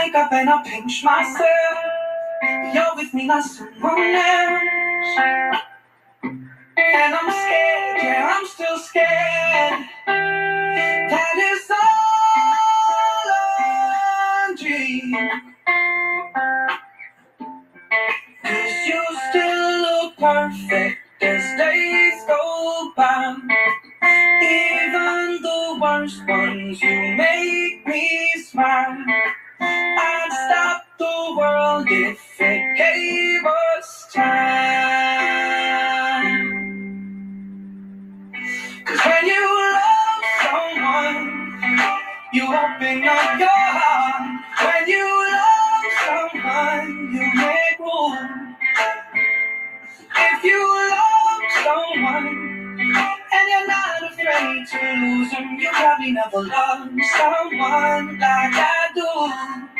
wake up and I pinch myself. You're with me, not someone else. And I'm scared, yeah, I'm still scared. That is all a dream. 'Cause you still look perfect as days go by. Even the worst ones, you make me smile. I'd stop the world if it gave us time. 'Cause when you love someone, you open up your heart. When you love someone, you make room. If you love someone and you're not afraid to lose them, you probably never loved someone like I do.